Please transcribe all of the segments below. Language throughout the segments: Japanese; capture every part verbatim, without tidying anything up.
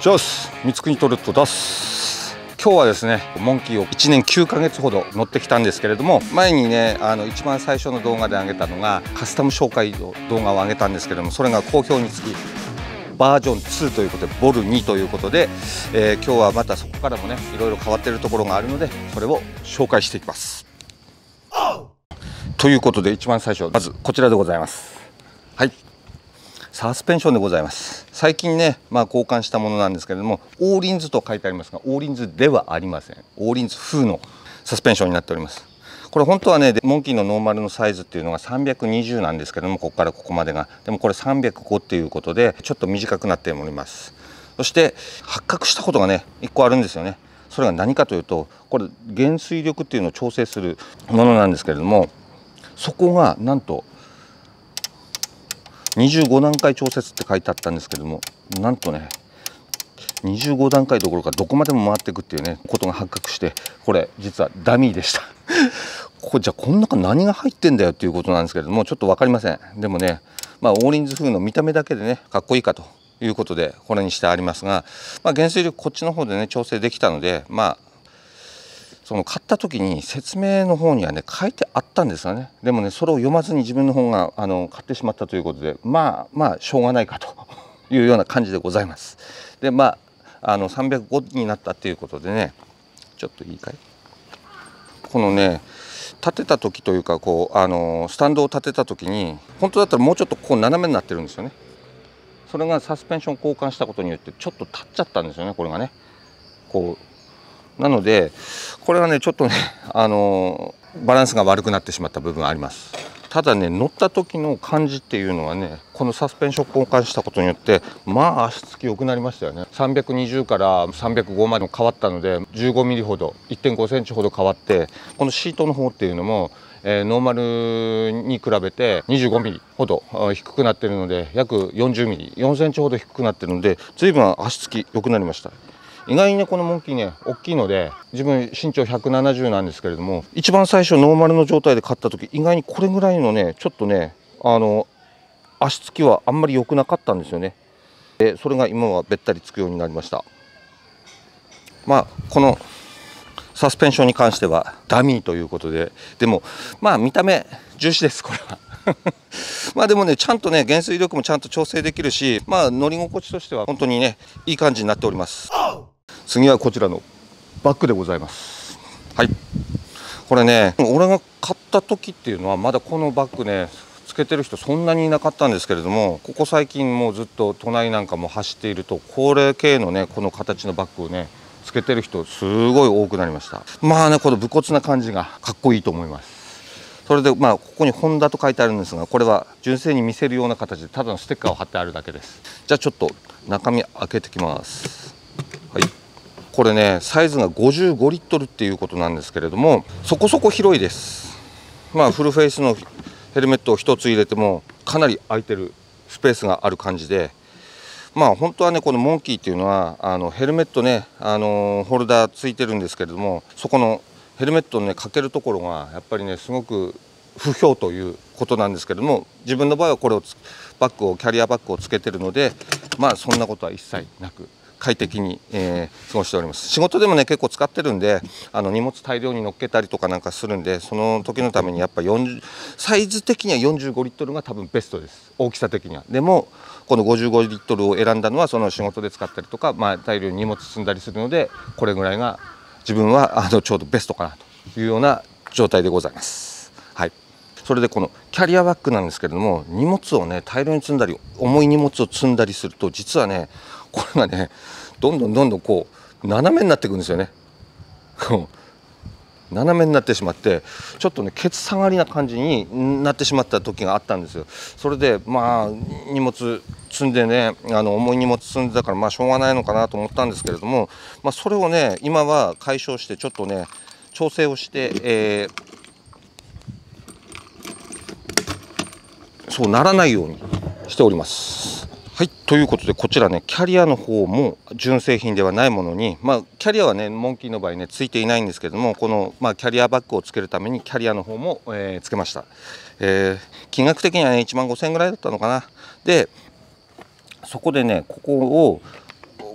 ジョース三つ国トルット出す。今日はですねモンキーをいちねんきゅうかげつほど乗ってきたんですけれども、前にねあの一番最初の動画で上げたのがカスタム紹介の動画を上げたんですけども、それが好評につきバージョンツーということでボルにということで、えー、今日はまたそこからもねいろいろ変わっているところがあるので、それを紹介していきます。ということで一番最初、まずこちらでございます。はい、サスペンションでございます。最近ね、まあ、交換したものなんですけれども、オーリンズと書いてありますが、オーリンズではありません。オーリンズ風のサスペンションになっております。これ本当はねモンキーのノーマルのサイズっていうのがさんびゃくにじゅうなんですけども、ここからここまでがでもこれさんびゃくごっていうことでちょっと短くなっております。そして発覚したことがねいっこあるんですよね。それが何かというと、これ減衰力っていうのを調整するものなんですけれども、そこがなんとにじゅうごだんかい調節って書いてあったんですけども、なんとねにじゅうごだんかいどころかどこまでも回っていくっていうねことが発覚して、これ実はダミーでしたここじゃあこの中何が入ってんだよっていうことなんですけれども、ちょっと分かりません。でもね、まあ、オーリンズ風の見た目だけでねかっこいいかということでこれにしてありますが、まあ、減衰力こっちの方でね調整できたので、まあその買った時に説明の方にはね書いてあったんですよね。でもねそれを読まずに自分の方があの買ってしまったということで、まあまあしょうがないかというような感じでございます。でまああのさんびゃくごになったっていうことでね、ちょっといいかい、このね立てた時というかこうあのスタンドを立てた時に本当だったらもうちょっとこう斜めになってるんですよね。それがサスペンション交換したことによってちょっと立っちゃったんですよね、これがねこう。なのでこれはねちょっとねあのバランスが悪くなってしまった部分があります。ただね乗った時の感じっていうのはね、このサスペンション交換したことによってまあ足つき良くなりましたよね。さんびゃくにじゅうからさんびゃくごまで変わったのでじゅうごミリほど いってんごセンチほど変わって、このシートの方っていうのも、えー、ノーマルに比べてにじゅうごミリほど低くなっているので、約よんじゅうミリよんセンチほど低くなっているので、随分足つき良くなりました。意外にねこのモンキーね大きいので、自分身長ひゃくななじゅうなんですけれども、一番最初ノーマルの状態で買った時意外にこれぐらいのねちょっとねあの足つきはあんまり良くなかったんですよね。でそれが今はべったりつくようになりました。まあこのサスペンションに関してはダミーということで、でもまあ見た目重視ですこれはまあでもねちゃんとね減衰力もちゃんと調整できるし、まあ乗り心地としては本当にねいい感じになっております。次はこちらのバッグでございます。はい、これね俺が買った時っていうのはまだこのバッグねつけてる人そんなにいなかったんですけれども、ここ最近もうずっと都内なんかも走っているとこれ系のねこの形のバッグをねつけてる人すごい多くなりました。まあねこの武骨な感じがかっこいいと思います。それでまあここにホンダと書いてあるんですが、これは純正に見せるような形でただのステッカーを貼ってあるだけです。じゃあちょっと中身開けてきます。はい、これねサイズがごじゅうごリットルっていうことなんですけれども、そこそこ広いです。まあフルフェイスのヘルメットをひとつ入れてもかなり空いてるスペースがある感じで、まあ本当はねこのモンキーっていうのはあのヘルメットねあのホルダーついてるんですけれども、そこのヘルメットのねかけるところがやっぱりねすごく不評ということなんですけれども、自分の場合はこれをバッグをキャリアバッグをつけてるので、まあそんなことは一切なく快適に、えー、過ごしております。仕事でもね結構使ってるんで、あの荷物大量に乗っけたりとかなんかするんで、その時のためにやっぱよんじゅうサイズ的にはよんじゅうごリットルが多分ベストです、大きさ的には。でもこのごじゅうごリットルを選んだのはその仕事で使ったりとか、まあ、大量に荷物積んだりするので、これぐらいが自分はあのちょうどベストかなというような状態でございます。はい、それでこのキャリアバッグなんですけれども、荷物をね大量に積んだり重い荷物を積んだりすると、実はねこれがねどんどんどんどんこう斜めになっていくんですよね斜めになってしまって、ちょっとねケツ下がりな感じになってしまった時があったんですよ。それでまあ荷物積んでねあの重い荷物積んでたからまあしょうがないのかなと思ったんですけれども、まあ、それをね今は解消してちょっとね調整をして、えー、そうならないようにしております。はい、ということでこちらねキャリアの方も純正品ではないものに、まあキャリアはねモンキーの場合ねついていないんですけども、この、まあ、キャリアバッグをつけるためにキャリアの方も、えー、つけました。えー、金額的にはねいちまんごせんえんぐらいだったのかな。でそこでねここを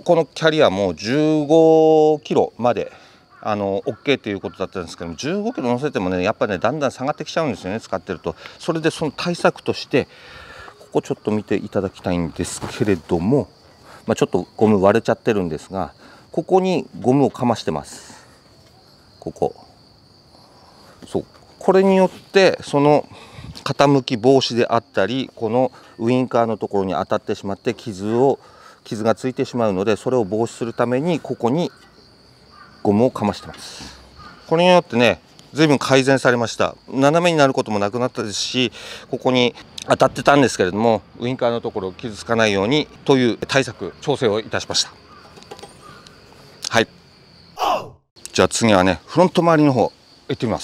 このキャリアもじゅうごキロまであの OK ということだったんですけども、じゅうごキロ乗せてもねやっぱねだんだん下がってきちゃうんですよね、使ってると。それでその対策としてここちょっと見ていただきたいんですけれども、まあ、ちょっとゴム割れちゃってるんですが、ここにゴムをかましてます。ここそうこれによってその傾き防止であったり、このウインカーのところに当たってしまって傷を傷がついてしまうので、それを防止するためにここにゴムをかましてます。これによってね随分改善されました。斜めになることもなくなったですし、ここに当たってたんですけれどもウインカーのところを傷つかないようにという対策調整をいたしました。はい、じゃあ次はねフロント周りの方行ってみます。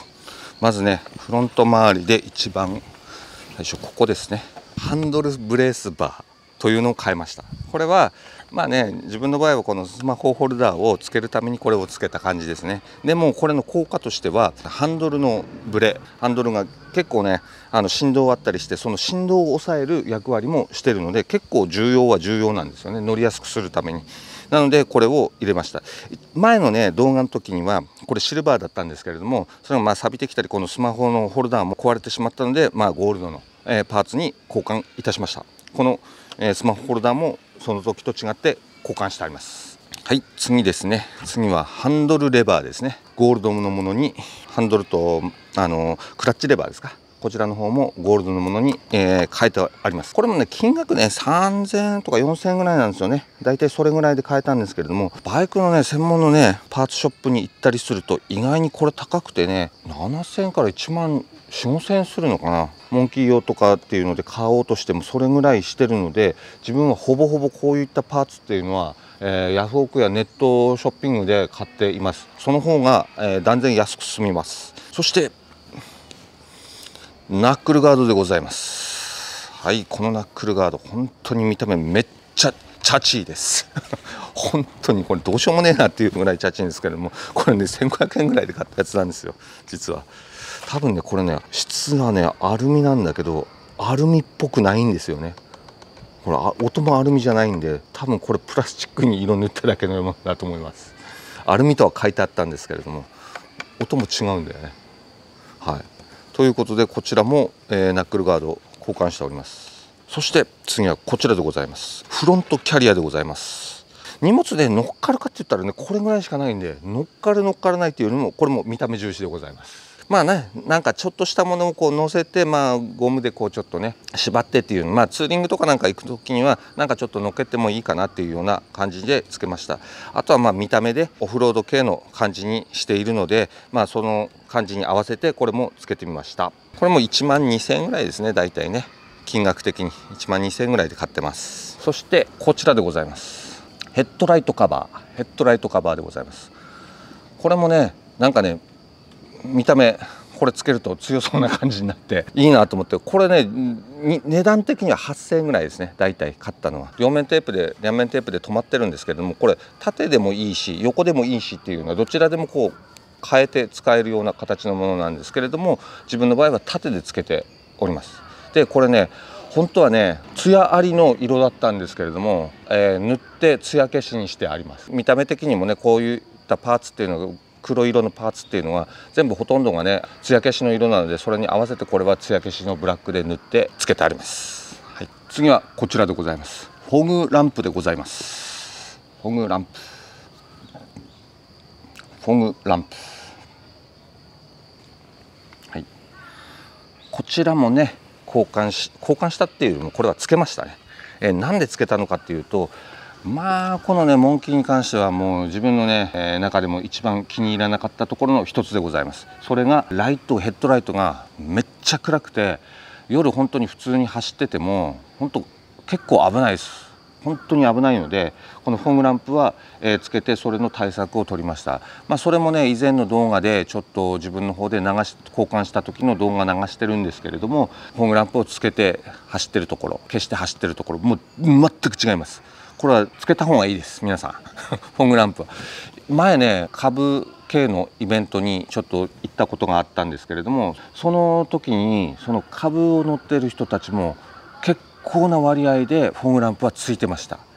まずねフロント周りで一番最初ここですね、ハンドルブレースバーというのを変えました。これはまあね自分の場合はこのスマホホルダーをつけるためにこれをつけた感じですね。でもこれの効果としてはハンドルのブレハンドルが結構ねあの振動があったりして、その振動を抑える役割もしてるので結構重要は重要なんですよね、乗りやすくするために。なのでこれを入れました。前のね動画の時にはこれシルバーだったんですけれども、それがまあ錆びてきたりこのスマホのホルダーも壊れてしまったので、まあ、ゴールドの、えー、パーツに交換いたしました。この、えー、スマホホルダーもその時と違って交換してあります。はい、次ですね。次はハンドルレバーですね。ゴールドのものにハンドルとあのクラッチレバーですか、こちらの方もゴールドのものに、えー、変えてあります。これもね金額ねさんぜんえんとかよんせんえんぐらいなんですよね。だいたいそれぐらいで買えたんですけれども、バイクのね専門のねパーツショップに行ったりすると意外にこれ高くてねななせんえんからいちまんよん、ごせんえんするのかな。モンキー用とかっていうので買おうとしてもそれぐらいしてるので、自分はほぼほぼこういったパーツっていうのはえー、ヤフオクやネットショッピングで買っています。その方が、えー、断然安く済みます。そしてナックルガードでございます。はい、このナックルガード本当に見た目めっちゃチャチーです本当にこれどうしようもねえなっていうぐらいチャチーんですけれども、これねせんごひゃくえんぐらいで買ったやつなんですよ実は。多分ねこれね質がねアルミなんだけどアルミっぽくないんですよね。ほら音もアルミじゃないんで、多分これプラスチックに色塗っただけのものだと思います。アルミとは書いてあったんですけれども音も違うんだよね。はい、ということでこちらも、えー、ナックルガードを交換しております。そして次はこちらでございます。フロントキャリアでございます。荷物で乗っかるかって言ったらねこれぐらいしかないんで、乗っかる乗っからないっていうよりもこれも見た目重視でございます。まあね、なんかちょっとしたものをこう乗せて、まあゴムでこうちょっとね縛ってっていう、まあツーリングとかなんか行く時にはなんかちょっと乗っけてもいいかなっていうような感じでつけました。あとはまあ見た目でオフロード系の感じにしているので、まあその感じに合わせてこれもつけてみました。これもいちまんにせんえんぐらいですね、大体ね金額的にいちまんにせんえんぐらいで買ってます。そしてこちらでございます。ヘッドライトカバーヘッドライトカバーでございます。これもねなんかね見た目これつけると強そうな感じになっていいなと思って、これね値段的にははっせんえんぐらいですね、大体買ったのは。両面テープで両面テープで留まってるんですけれども、これ縦でもいいし横でもいいしっていうのはどちらでもこう変えて使えるような形のものなんですけれども、自分の場合は縦でつけております。でこれね本当はね艶ありの色だったんですけれども、えー、塗って艶消しにしてあります。見た目的にもねこういったパーツっていうのが黒色のパーツっていうのは全部ほとんどがね艶消しの色なので、それに合わせてこれは艶消しのブラックで塗ってつけてあります。はい、次はこちらでございます。フォグランプでございます。フォグランプフォグランプはい、こちらもね交換し交換したっていうよりもこれはつけましたね。えー、なんでつけたのかっていうと、まあこのねモンキーに関してはもう自分のね、えー、中でも一番気に入らなかったところの一つでございます。それがライトヘッドライトがめっちゃ暗くて、夜本当に普通に走ってても本当結構危ないです。本当に危ないのでこのフォグランプは、えー、つけてそれの対策を取りました。まあ、それもね以前の動画でちょっと自分の方で流し交換した時の動画流してるんですけれども、フォグランプをつけて走ってるところ消して走ってるところもう全く違います。これはつけた方がいいです皆さんフォグランプは。前ね株系のイベントにちょっと行ったことがあったんですけれども、その時にその株を乗ってる人たちも結構な割合でフォグランプはついてました。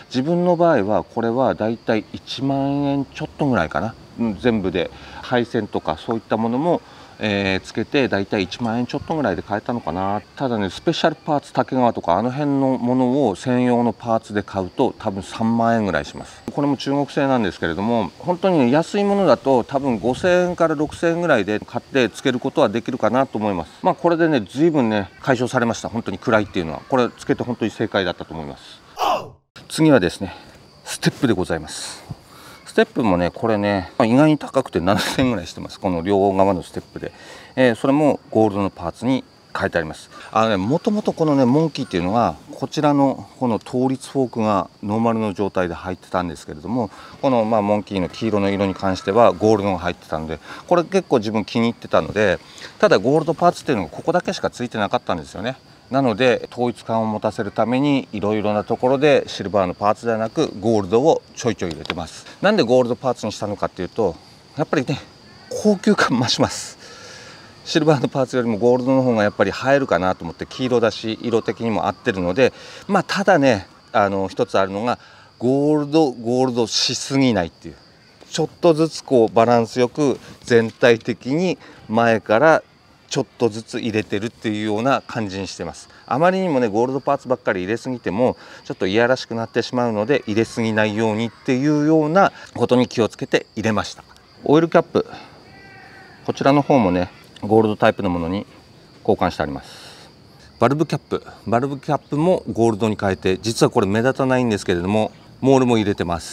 自分の場合はこれはだいたいいちまんえんちょっとぐらいかな、うん、全部で配線とかそういったものもえー、つけてだいたいいちまんえんちょっとぐらいで買えたのかな。ただね、スペシャルパーツ竹川とかあの辺のものを専用のパーツで買うと多分さんまんえんぐらいします。これも中国製なんですけれども、本当に、ね、安いものだと多分ごせんえんからろくせんえんぐらいで買ってつけることはできるかなと思います。まあこれでね、随分ね解消されました。本当に暗いっていうのはこれつけて本当に正解だったと思います。次はですね、ステップでございます。ステップもね、これね意外に高くてななせんえんぐらいしてます。この両側のステップで、えー、それもゴールドのパーツに書いてあります。あのね、もともとこのねモンキーっていうのはこちらのこの倒立フォークがノーマルの状態で入ってたんですけれども、このまあモンキーの黄色の色に関してはゴールドが入ってたので、これ結構自分気に入ってたので、ただゴールドパーツっていうのがここだけしかついてなかったんですよね。なので統一感を持たせるためにいろいろなところでシルバーのパーツではなくゴールドをちょいちょい入れてます。なんでゴールドパーツにしたのかっていうと、やっぱりね高級感増します。シルバーのパーツよりもゴールドの方がやっぱり映えるかなと思って、黄色だし色的にも合ってるので、まあただね、あの一つあるのがゴールドゴールドしすぎないっていう、ちょっとずつこうバランスよく全体的に前からちょっとずつ入れてるっていうような感じにしてます。あまりにもねゴールドパーツばっかり入れすぎてもちょっといやらしくなってしまうので、入れすぎないようにっていうようなことに気をつけて入れました。オイルキャップ、こちらの方もねゴールドタイプのものに交換してあります。バルブキャップバルブキャップもゴールドに変えて、実はこれ目立たないんですけれどもモールも入れてます。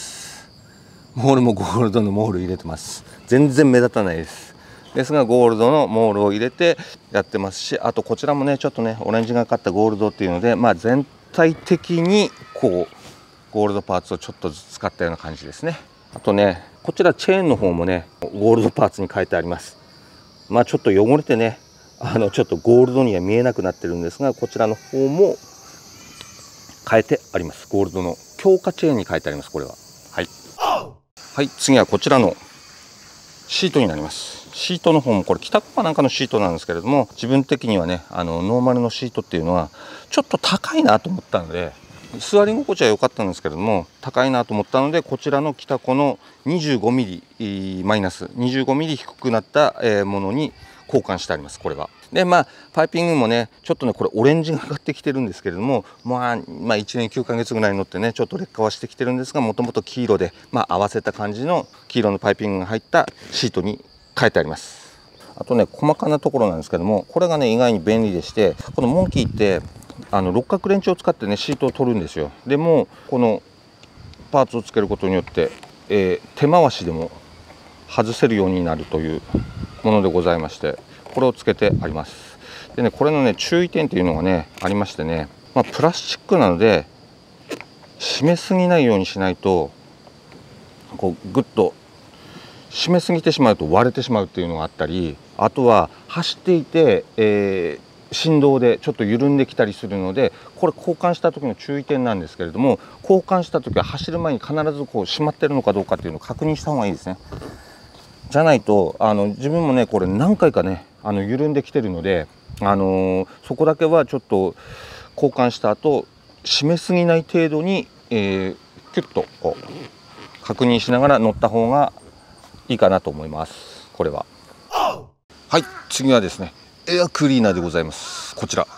モールもゴールドのモール入れてます。全然目立たないです。ですがゴールドのモールを入れてやってますし、あとこちらもねちょっとねオレンジがかったゴールドっていうので、まあ全体的にこうゴールドパーツをちょっとずつ使ったような感じですね。あとねこちらチェーンの方もねゴールドパーツに変えてあります。まあちょっと汚れてね、あのちょっとゴールドには見えなくなってるんですが、こちらの方も変えてあります。ゴールドの強化チェーンに変えてあります。これははいはい。次はこちらのシートになります。シートの方もこれ北コかなんかのシートなんですけれども、自分的にはねあのノーマルのシートっていうのはちょっと高いなと思ったので、座り心地は良かったんですけれども高いなと思ったので、こちらの北コの にじゅうごミリ マイナス にじゅうごミリ低くなったものに交換してあります。これはで、まあパイピングもねちょっとねこれオレンジがかかってきてるんですけれども、まあ、まあいちねんきゅうかげつぐらい乗ってねちょっと劣化はしてきてるんですが、もともと黄色で、まあ、合わせた感じの黄色のパイピングが入ったシートに変えてあります。あとね細かなところなんですけども、これがね意外に便利でして、このモンキーってあの六角レンチを使ってねシートを取るんですよ。でもこのパーツをつけることによって、えー、手回しでも外せるようになるというものでございまして、これをつけてあります。でねこれのね注意点っていうのがねありましてね、まあ、プラスチックなので締めすぎないようにしないと、こうグッと締めすぎてしまうと割れてしまうっていうのがあったり、あとは走っていて、えー、振動でちょっと緩んできたりするので、これ交換した時の注意点なんですけれども、交換した時は走る前に必ずこう締まってるのかどうかっていうのを確認した方がいいですね。じゃないとあの自分もねこれ何回かねあの緩んできてるので、あのー、そこだけはちょっと交換した後締めすぎない程度に、えー、キュッとこう確認しながら乗った方がいいかなと思います。これははい。次はですねエアクリーナーでございます。こちら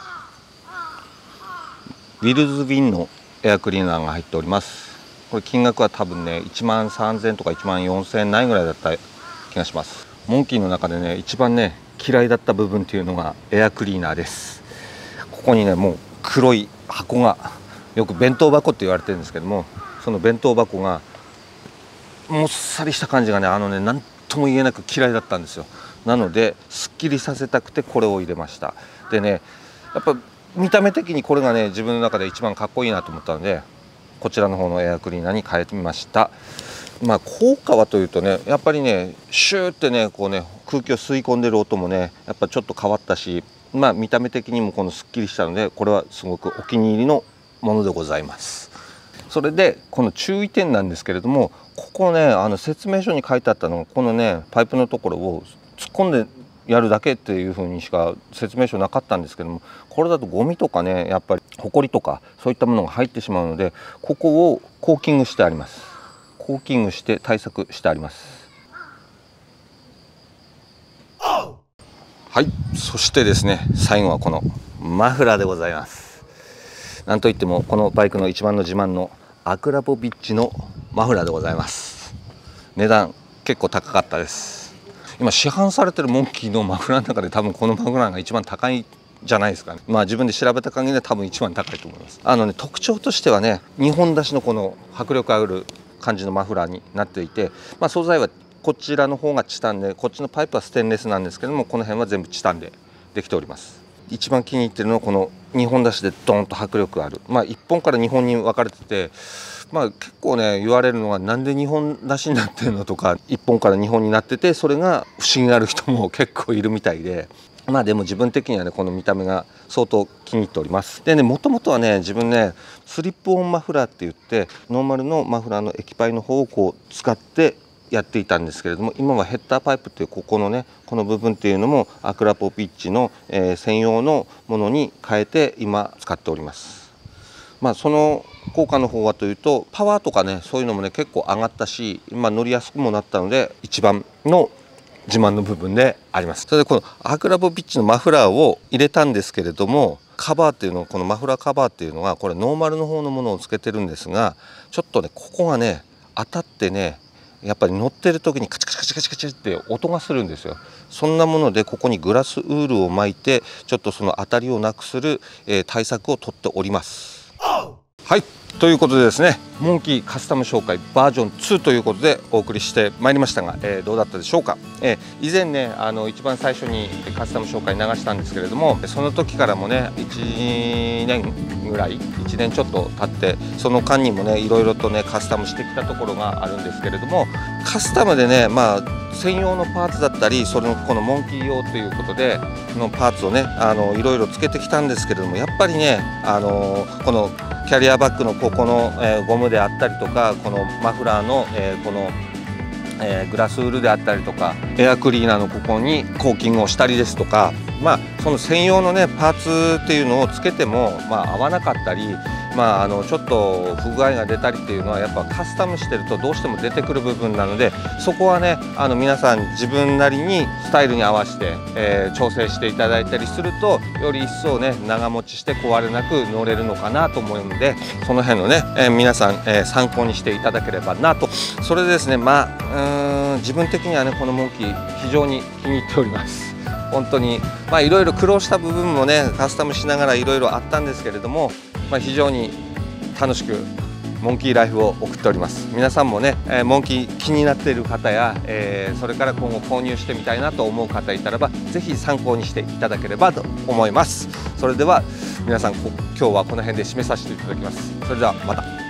ウィルズウィンのエアクリーナーが入っております。これ金額は多分ねいちまんさんぜんとかいちまんよんせんえんないぐらいだった気がします。モンキーの中でね一番ね嫌いだった部分っていうのがエアクリーナーです。ここにねもう黒い箱が、よく弁当箱って言われてるんですけども、その弁当箱がもっさりした感じがねあのね何とも言えなく嫌いだったんですよ。なのですっきりさせたくてこれを入れました。でねやっぱ見た目的にこれがね自分の中で一番かっこいいなと思ったので、こちらの方のエアクリーナーに変えてみました。まあ効果はというとねやっぱりねシューってねこうね空気を吸い込んでる音もねやっぱちょっと変わったし、まあ見た目的にもこのすっきりしたので、これはすごくお気に入りのものでございます。それでこの注意点なんですけれども、ここねあの説明書に書いてあったのがこのねパイプのところを突っ込んでやるだけっていう風にしか説明書なかったんですけども、これだとゴミとかね、やっぱりホコリとかそういったものが入ってしまうので、ここをコーキングしてあります。コーキングして対策してあります。はい、そしてですね、最後はこのマフラーでございます。なんといってもこのバイクの一番の自慢のアクラポビッチのマフラーでございます。値段結構高かったです。今市販されてるモンキーのマフラーの中で多分このマフラーが一番高いじゃないですかね。まあ自分で調べた限りで多分一番高いと思います。あのね、特徴としてはね、にほん出しのこの迫力ある感じのマフラーになっていて、まあ素材はこちらの方がチタンで、こっちのパイプはステンレスなんですけども、この辺は全部チタンでできております。一番気に入ってるのはこのにほん出しでドーンと迫力ある、まあいっぽんからにほんに分かれてて、まあ結構ね言われるのは、なんでにほん出しになってるのとか、いっぽんからにほんになってて、それが不思議がある人も結構いるみたいで、まあでも自分的にはねこの見た目が相当気に入っております。でね、もともとはね自分ねスリップオンマフラーって言って、ノーマルのマフラーの液パイの方をこう使ってやっていたんですけれども、今はヘッダーパイプっていうここのねこの部分っていうのもアクラポピッチの、えー、専用のものに変えて今使っております。まあその効果の方はというと、パワーとかねそういうのもね結構上がったし、今乗りやすくもなったので一番の自慢の部分であります。それでこのアクラポピッチのマフラーを入れたんですけれども、カバーっていうの、このマフラーカバーっていうのはこれノーマルの方のものをつけてるんですが、ちょっとねここがね当たってね、やっぱり乗ってる時にカチカチカチカチカチって音がするんですよ。そんなものでここにグラスウールを巻いて、ちょっとその当たりをなくする、えー、対策をとっております。はい、ということでですね、モンキーカスタム紹介バージョンツーということでお送りしてまいりましたが、えー、どうだったでしょうか。えー、以前ねあの一番最初にカスタム紹介流したんですけれども、その時からもねいちねんぐらいいちねんちょっと経って、その間にもねいろいろとねカスタムしてきたところがあるんですけれども、カスタムでねまあ専用のパーツだったり、それのこのモンキー用ということでのパーツをねあのいろいろつけてきたんですけれども、やっぱりねあのこのキャリアバッグのここの、えー、ゴムであったりとか、このマフラーの、えー、この、えー、グラスウールであったりとか、エアクリーナーのここにコーキングをしたりですとか、まあその専用のねパーツっていうのをつけてもまあ合わなかったり、まああのちょっと不具合が出たりっていうのはやっぱカスタムしてるとどうしても出てくる部分なので、そこはねあの皆さん自分なりにスタイルに合わせて、えー、調整していただいたりすると、より一層ね長持ちして壊れなく乗れるのかなと思うので、その辺のね、えー、皆さん、えー、参考にしていただければなと。それでですね、まあうーん自分的にはねこのモンキー非常に気に入っております。本当にまあいろいろ苦労した部分もねカスタムしながらいろいろあったんですけれども、まあ、非常に楽しくモンキーライフを送っております。皆さんもね、えー、モンキー気になっている方や、えー、それから今後購入してみたいなと思う方いたらば、ぜひ参考にしていただければと思います。それでは皆さん今日はこの辺で締めさせていただきます。それではまた。